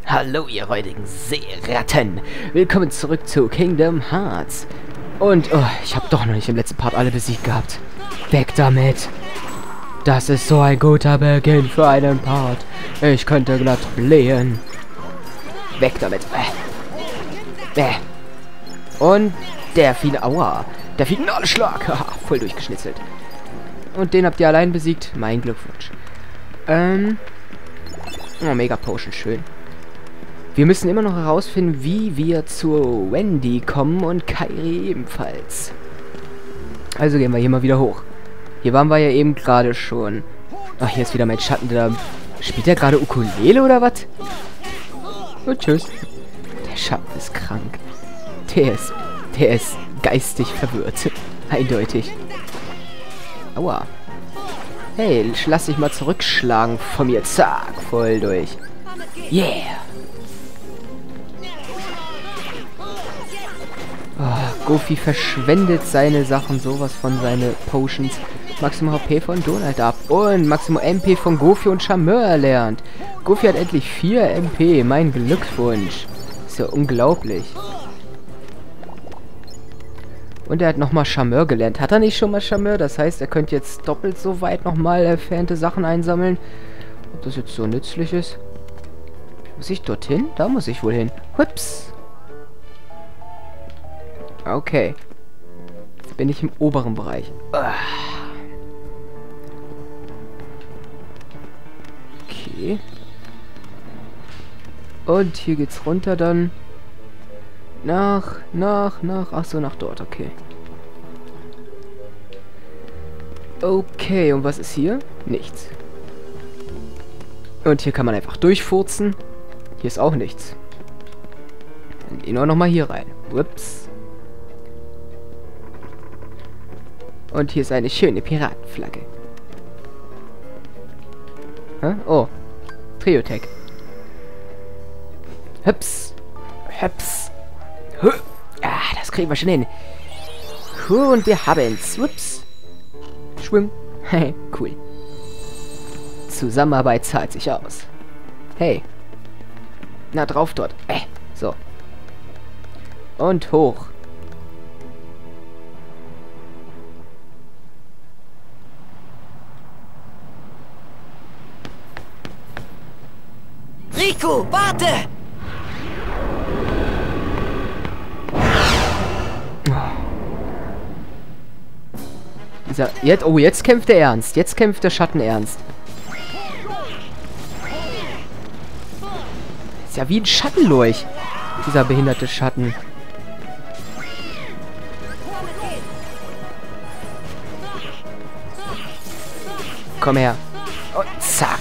Hallo ihr räudigen Seeratten! Willkommen zurück zu Kingdom Hearts. Und, oh, ich habe doch noch nicht im letzten Part alle besiegt gehabt. Weg damit! Das ist so ein guter Beginn für einen Part. Ich könnte glatt blähen. Weg damit! Und der Aua! Der finale Schlag! Haha, voll durchgeschnitzelt. Und den habt ihr allein besiegt. Mein Glückwunsch. Oh, Mega Potion, schön. Wir müssen immer noch herausfinden, wie wir zu Wendy kommen und Kairi ebenfalls. Also gehen wir hier mal wieder hoch. Hier waren wir ja eben gerade schon. Ach, hier ist wieder mein Schatten. Da spielt er gerade Ukulele oder was? Und tschüss. Der Schatten ist krank. Der ist geistig verwirrt. Eindeutig. Aua. Hey, lass dich mal zurückschlagen von mir. Zack, voll durch. Yeah. Oh, Goofy verschwendet seine Sachen sowas von seine Potions. Maximum HP von Donald ab. Und Maximum MP von Goofy und Charmeur erlernt. Goofy hat endlich 4 MP. Mein Glückwunsch. Ist ja unglaublich. Und er hat nochmal Charmeur gelernt. Hat er nicht schon mal Charmeur? Das heißt, er könnte jetzt doppelt so weit nochmal entfernte Sachen einsammeln. Ob das jetzt so nützlich ist? Muss ich dorthin? Da muss ich wohl hin. Hups. Okay. Jetzt bin ich im oberen Bereich. Okay. Und hier geht's runter dann. Ach so, nach dort, okay. Okay, und was ist hier? Nichts. Und hier kann man einfach durchfurzen. Hier ist auch nichts. Dann gehen wir nochmal hier rein. Ups. Und hier ist eine schöne Piratenflagge. Hä? Oh. Triotech. Hüps. Hüps. Ah, das kriegen wir schon hin. Und wir haben's. Ups. Schwung. Hey, cool. Zusammenarbeit zahlt sich aus. Hey. Na, drauf dort. So. Und hoch. Riku, warte! Jetzt kämpft er ernst. Jetzt kämpft der Schatten ernst. Ist ja wie ein Schattenlurch. Dieser behinderte Schatten. Komm her. Und zack.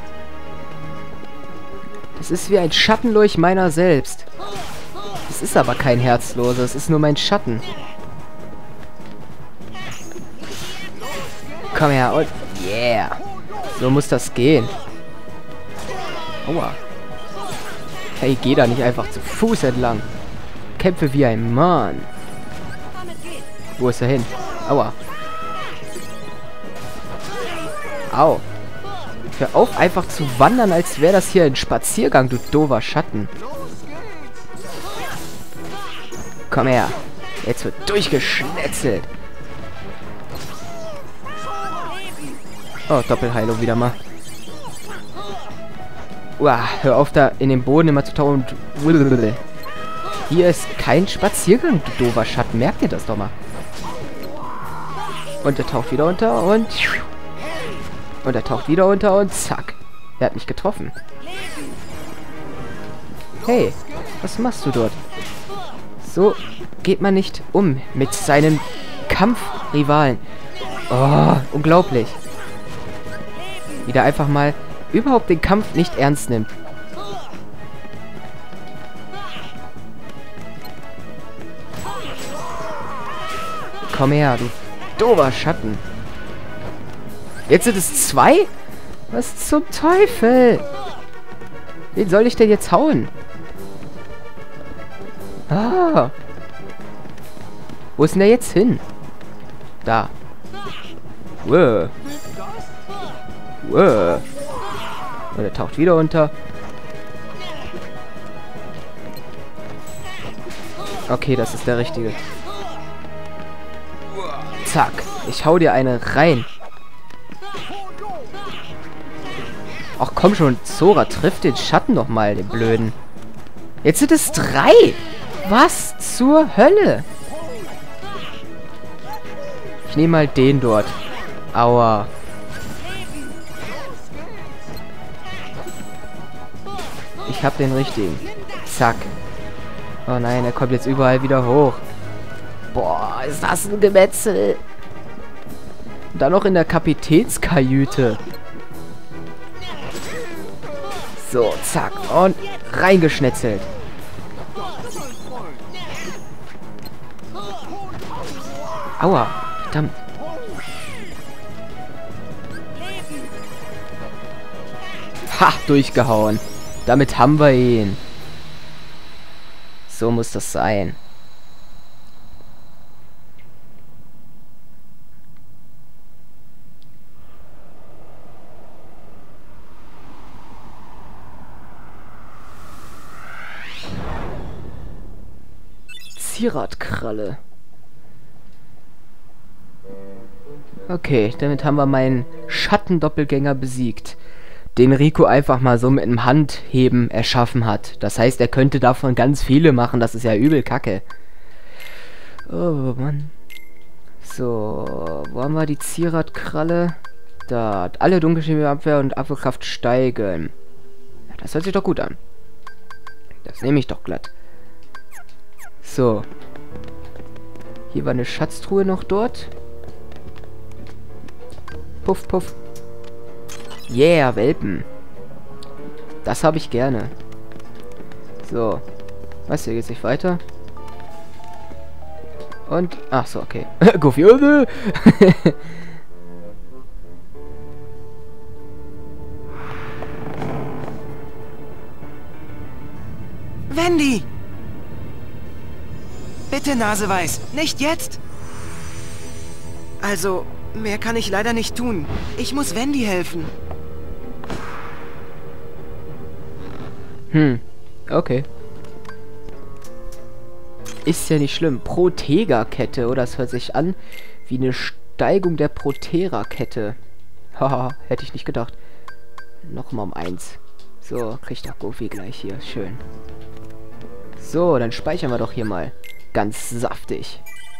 Das ist wie ein Schattenlurch meiner selbst. Das ist aber kein Herzloser. Es ist nur mein Schatten. Komm her und... Yeah. So muss das gehen. Aua. Hey, geh da nicht einfach zu Fuß entlang. Kämpfe wie ein Mann. Wo ist er hin? Aua. Au. Hör auf, einfach zu wandern, als wäre das hier ein Spaziergang, du doofer Schatten. Komm her. Jetzt wird durchgeschnetzelt. Oh, Doppelheilung wieder mal. Uah, hör auf da in den Boden immer zu tauchen. Hier ist kein Spaziergang, du doofer Schatten. Merkt ihr das doch mal. Und er taucht wieder unter und... Und er taucht wieder unter und zack. Er hat mich getroffen. Hey, was machst du dort? So geht man nicht um mit seinen Kampfrivalen. Oh, unglaublich. Wie der einfach mal überhaupt den Kampf nicht ernst nimmt. Komm her, du doofer Schatten. Jetzt sind es 2? Was zum Teufel? Wen soll ich denn jetzt hauen? Ah. Wo ist denn der jetzt hin? Da. Wow. Wow. Und er taucht wieder unter. Okay, das ist der richtige. Zack. Ich hau dir eine rein. Ach komm schon, Zora, trifft den Schatten doch mal, den Blöden. Jetzt sind es 3. Was zur Hölle? Ich nehme mal den dort. Aua. Ich hab den richtigen. Zack. Oh nein, er kommt jetzt überall wieder hoch. Boah, ist das ein Gemetzel. Und dann noch in der Kapitänskajüte. So, zack. Und reingeschnetzelt. Aua. Verdammt. Ha, durchgehauen. Damit haben wir ihn. So muss das sein. Zieradkralle. Okay, damit haben wir meinen Schattendoppelgänger besiegt, den Rico einfach mal so mit einem Handheben erschaffen hat. Das heißt, er könnte davon ganz viele machen. Das ist ja übel kacke. Oh, Mann. So, wo haben wir die Zieradkralle? Da. Alle Dunkelchemie-Abwehr und Abwehrkraft steigen. Ja, das hört sich doch gut an. Das nehme ich doch glatt. So. Hier war eine Schatztruhe noch dort. Puff, puff. Yeah, Welpen. Das habe ich gerne. So. Was, hier geht's nicht weiter? Und... Ach so, okay. Goofy. Wendy! Bitte, Naseweiß, nicht jetzt! Also, mehr kann ich leider nicht tun. Ich muss Wendy helfen. Okay. Ist ja nicht schlimm. Protega-Kette, oder? Das hört sich an wie eine Steigung der Protera-Kette. Haha, hätte ich nicht gedacht. Nochmal um 1. So, kriegt doch Goofy gleich hier. Schön. So, dann speichern wir doch hier mal. Ganz saftig.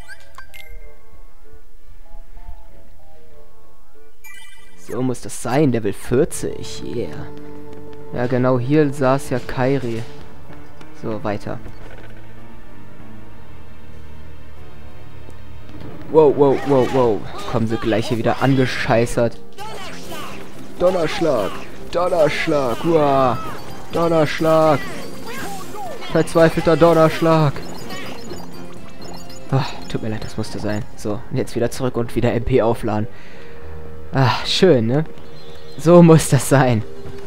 So muss das sein. Level 40. Yeah. Ja, genau hier saß ja Kairi. So, weiter. Wow, wow, wow, wow. Kommen sie gleich hier wieder angescheißert. Donnerschlag. Donnerschlag. Uah. Donnerschlag. Verzweifelter Donnerschlag. Ach, tut mir leid, das musste sein. So, und jetzt wieder zurück und wieder MP aufladen. Ach, schön, ne? So muss das sein.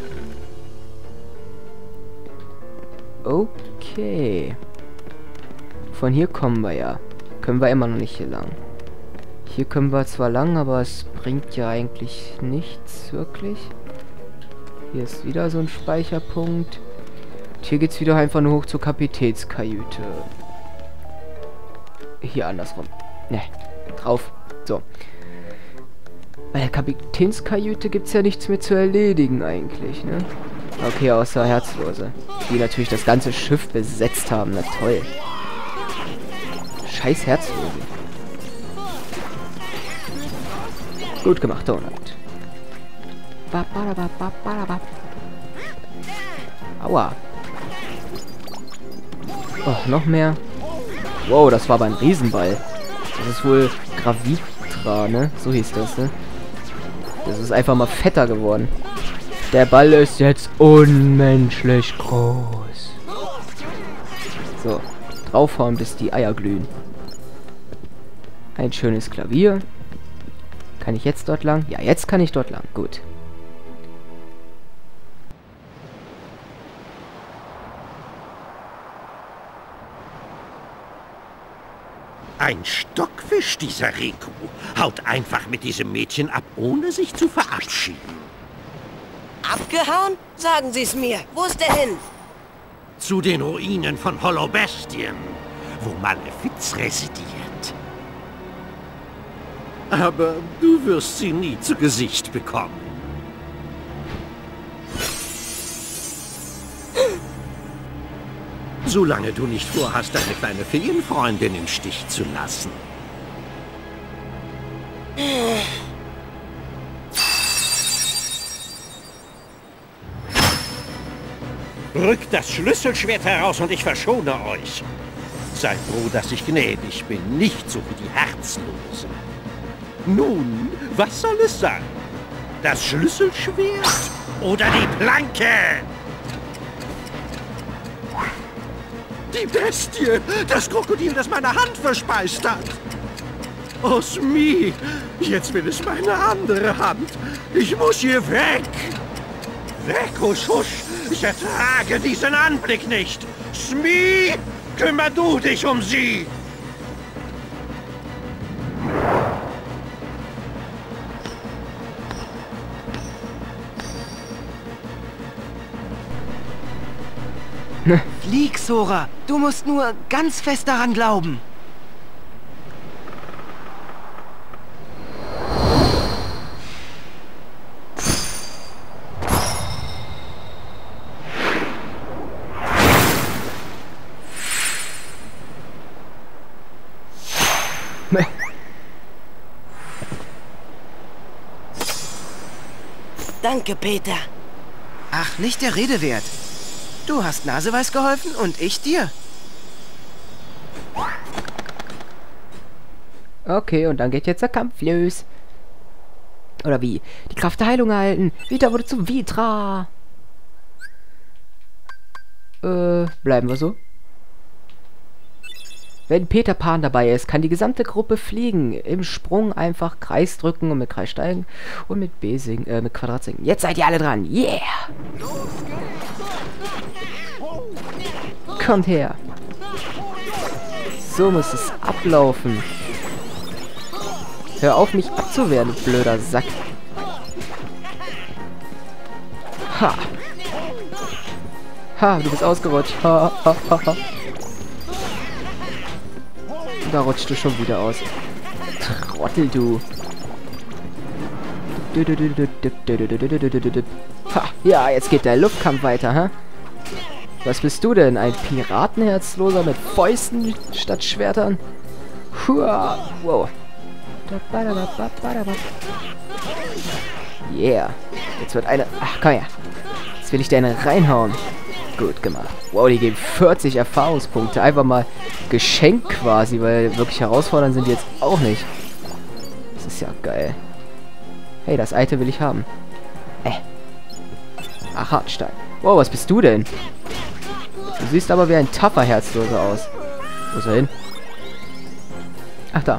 Okay. Von hier kommen wir ja. Können wir immer noch nicht hier lang. Hier können wir zwar lang, aber es bringt ja eigentlich nichts, wirklich. Hier ist wieder so ein Speicherpunkt. Und hier geht's wieder einfach nur hoch zur Kapitänskajüte. Hier andersrum. Ne, drauf. So. Bei der Kapitänskajüte gibt's ja nichts mehr zu erledigen eigentlich, ne? Okay, außer Herzlose. Die natürlich das ganze Schiff besetzt haben. Na toll. Scheiß Herzlose. Gut gemacht, Donut. Aua. Oh, noch mehr. Wow, das war aber ein Riesenball. Das ist wohl Gravitra, ne? So hieß das, ne? Das ist einfach mal fetter geworden. Der Ball ist jetzt unmenschlich groß. So, draufhauen, bis die Eier glühen. Ein schönes Klavier. Kann ich jetzt dort lang? Ja, jetzt kann ich dort lang. Gut. Ein Stockfisch, dieser Riku. Haut einfach mit diesem Mädchen ab, ohne sich zu verabschieden. Abgehauen? Sagen Sie es mir. Wo ist er hin? Zu den Ruinen von Hollowbastien. wo Malefiz residiert. Aber du wirst sie nie zu Gesicht bekommen. Solange du nicht vorhast, deine kleine Feenfreundin im Stich zu lassen. Rückt das Schlüsselschwert heraus und ich verschone euch. Seid froh, dass ich gnädig bin, nicht so wie die Herzlosen. Nun, was soll es sein? Das Schlüsselschwert oder die Planke? Die Bestie! Das Krokodil, das meine Hand verspeist hat! Oh, Smee! Jetzt will es meine andere Hand! Ich muss hier weg! Weg, husch, husch! Ich ertrage diesen Anblick nicht! Smee! Kümmer du dich um sie! Flieg, Sora! Du musst nur ganz fest daran glauben. Danke, Peter. Ach, nicht der Rede wert. Du hast Naseweiß geholfen und ich dir. Okay, und dann geht jetzt der Kampf los. Oder wie? Die Kraft der Heilung erhalten. Vita wurde zum Vitra. Bleiben wir so. Wenn Peter Pan dabei ist, kann die gesamte Gruppe fliegen. Im Sprung einfach Kreis drücken und mit Kreis steigen und mit B singen, mit Quadrat singen. Jetzt seid ihr alle dran. Yeah! Kommt her. So muss es ablaufen. Hör auf, mich abzuwehren, du blöder Sack. Ha! Ha, du bist ausgerutscht. Ha, ha, ha, ha. Da rutscht du schon wieder aus. Trottel, du. Ha, ja, jetzt geht der Luftkampf weiter, ha? Was bist du denn? Ein Piratenherzloser mit Fäusten statt Schwertern? Hua, wow. Yeah. Jetzt wird eine... Ach, komm her. Jetzt will ich deine reinhauen. Gut gemacht. Wow, die geben 40 Erfahrungspunkte. Einfach mal geschenkt quasi, weil wirklich herausfordernd sind die jetzt auch nicht. Das ist ja geil. Hey, das Item will ich haben. Ach, Hartstein. Wow, was bist du denn? Du siehst aber wie ein tapfer Herzloser aus. Wo ist er hin? Ach, da.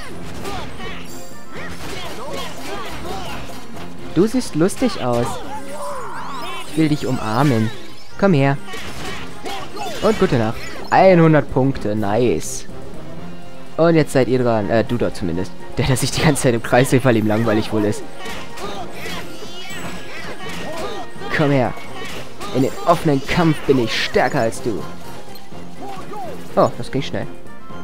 Du siehst lustig aus. Ich will dich umarmen. Komm her. Und gute Nacht. 100 Punkte. Nice. Und jetzt seid ihr dran. Du da zumindest. Der sich die ganze Zeit im Kreis dreht, weil ihm langweilig wohl ist. Komm her. In den offenen Kampf bin ich stärker als du. Oh, das ging schnell.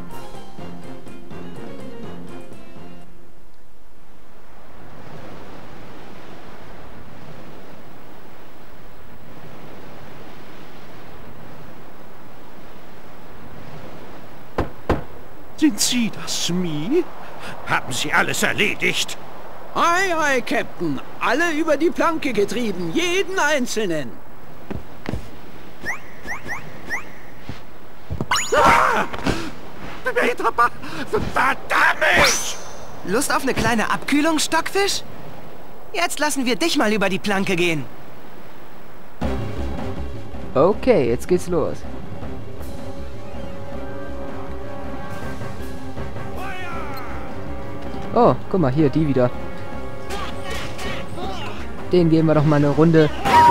Sind Sie das, Smee? Haben Sie alles erledigt? Ei, ei, Captain. Alle über die Planke getrieben. Jeden Einzelnen. Ah! Peter Pan! Verdammt! Lust auf eine kleine Abkühlung, Stockfisch? Jetzt lassen wir dich mal über die Planke gehen. Okay, jetzt geht's los. Oh, guck mal, hier, die wieder. Den geben wir doch mal eine Runde.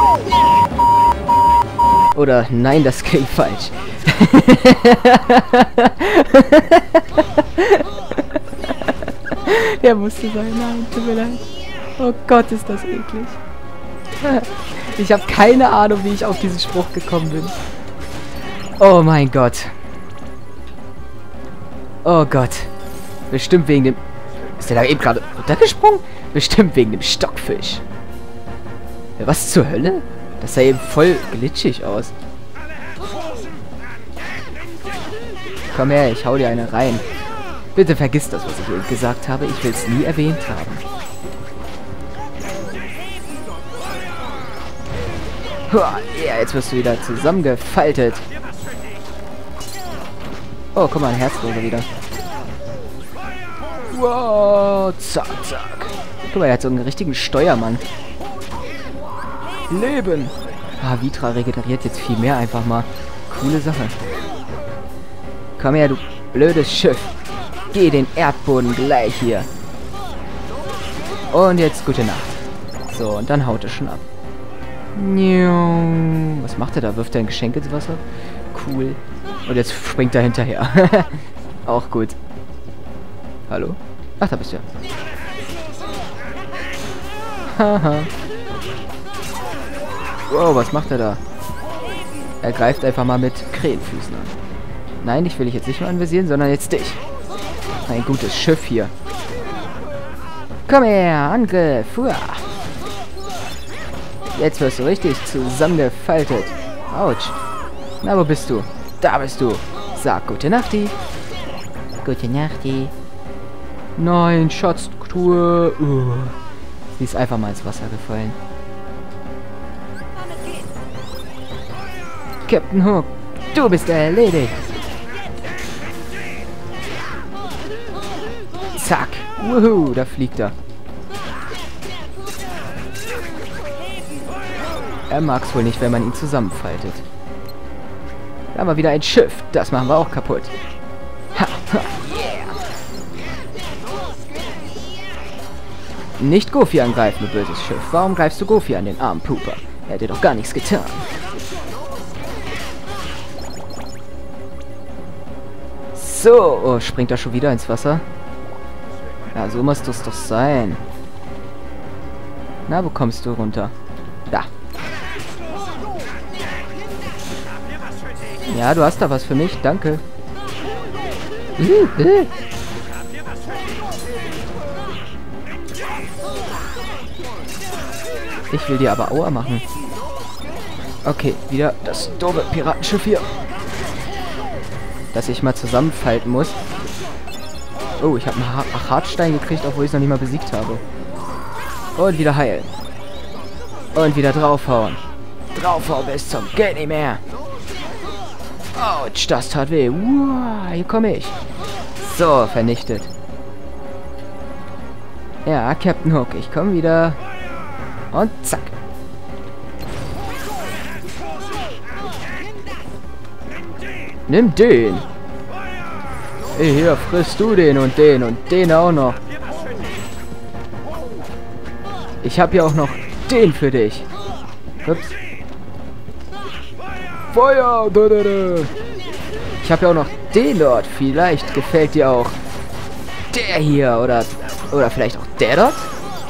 Oder, nein, das klingt falsch. Der musste sein, nein, tut mir leid. Oh Gott, ist das eklig. Ich habe keine Ahnung, wie ich auf diesen Spruch gekommen bin. Oh mein Gott. Oh Gott. Bestimmt wegen dem... Ist der da eben gerade runtergesprungen? Bestimmt wegen dem Stockfisch. Ja, was zur Hölle? Das sah eben voll glitschig aus. Komm her, ich hau dir eine rein. Bitte vergiss das, was ich eben gesagt habe. Ich will es nie erwähnt haben. Ja, jetzt wirst du wieder zusammengefaltet. Oh, guck mal, ein Herzloser wieder. Wow, zack, zack. Guck mal, er hat so einen richtigen Steuermann. Leben. Ah, Vitra regeneriert jetzt viel mehr einfach mal. Coole Sache. Komm her, du blödes Schiff. Geh den Erdboden gleich hier. Und jetzt gute Nacht. So, und dann haut er schon ab. Was macht er da? Wirft er ein Geschenk ins Wasser? Cool. Und jetzt springt er hinterher. Auch gut. Hallo? Ach, da bist du ja. Haha. Wow, was macht er da? Er greift einfach mal mit Krähenfüßen an. Nein, dich will ich jetzt nicht mehr anvisieren, sondern jetzt dich. Ein gutes Schiff hier. Komm her, Angriff. Uah. Jetzt wirst du richtig zusammengefaltet. Autsch. Na, wo bist du? Da bist du. Sag gute Nachti. Gute Nachti. Nein, Schatztruhe. Sie ist einfach mal ins Wasser gefallen. Captain Hook, du bist erledigt. Zack. Wuhu, da fliegt er. Er mag es wohl nicht, wenn man ihn zusammenfaltet. Da haben wir wieder ein Schiff. Das machen wir auch kaputt. Ha, ha, yeah. Nicht Goofy angreifen, du böses Schiff. Warum greifst du Goofy an, den armen Pooper? Er hat dir doch gar nichts getan. So, oh, springt er schon wieder ins Wasser? Ja, so muss das doch sein. Na, wo kommst du runter? Da. Ja, du hast da was für mich. Danke. Ich will dir aber Aua machen. Okay, wieder das doofe Piratenschiff hier. Dass ich mal zusammenfalten muss. Oh, ich habe einen Hartstein gekriegt, obwohl ich es noch nicht mal besiegt habe. Und wieder heilen. Und wieder draufhauen. Draufhauen bis zum geht nicht mehr. Autsch, das tat weh. Uah, hier komme ich. So, vernichtet. Ja, Captain Hook, ich komme wieder. Und zack. Nimm den. Hey, hier, frisst du den und den auch noch. Ich habe hier auch noch den für dich. Ups. Feuer! Ich habe ja auch noch den dort. Vielleicht gefällt dir auch der hier oder vielleicht auch der dort?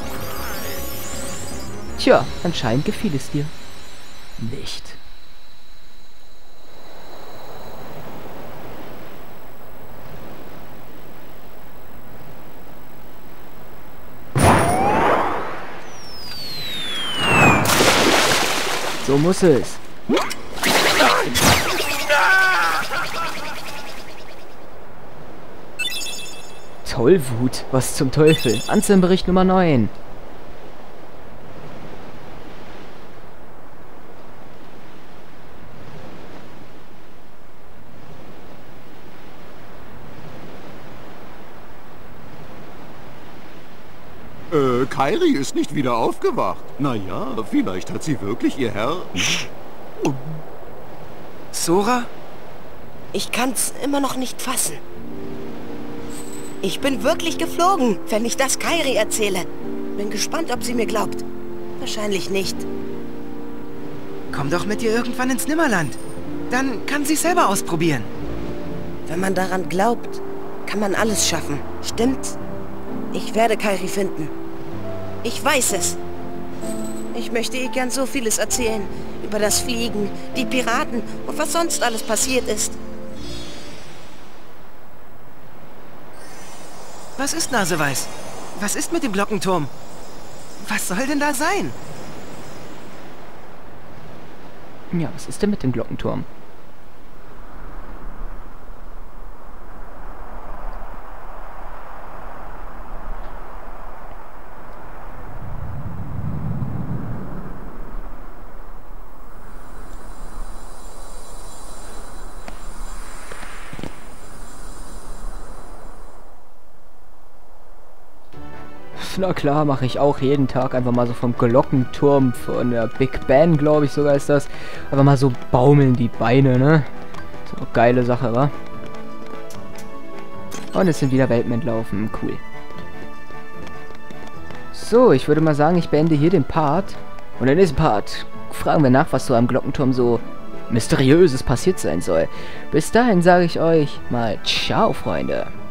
Tja, anscheinend gefiel es dir nicht. So muss es. Tollwut, was zum Teufel? Anzellenbericht Nummer 9. Kairi ist nicht wieder aufgewacht. Naja, vielleicht hat sie wirklich ihr Herr... Sora? Ich kann's immer noch nicht fassen. Ich bin wirklich geflogen, wenn ich das Kairi erzähle. Bin gespannt, ob sie mir glaubt. Wahrscheinlich nicht. Komm doch mit ihr irgendwann ins Nimmerland. Dann kann sie selber ausprobieren. Wenn man daran glaubt, kann man alles schaffen. Stimmt's? Ich werde Kairi finden. Ich weiß es. Ich möchte ihr gern so vieles erzählen. Über das Fliegen, die Piraten und was sonst alles passiert ist. Was ist Naseweiß? Was ist mit dem Glockenturm? Was soll denn da sein? Ja, was ist denn mit dem Glockenturm? Na klar, mache ich auch jeden Tag einfach mal so vom Glockenturm von der Big Ben, glaube ich sogar ist das. Einfach mal so baumeln die Beine, ne? So, geile Sache, wa? Und es sind wieder Welpen entlaufen, cool. So, ich würde mal sagen, ich beende hier den Part. Und in diesem Part fragen wir nach, was so am Glockenturm so Mysteriöses passiert sein soll. Bis dahin sage ich euch mal ciao, Freunde.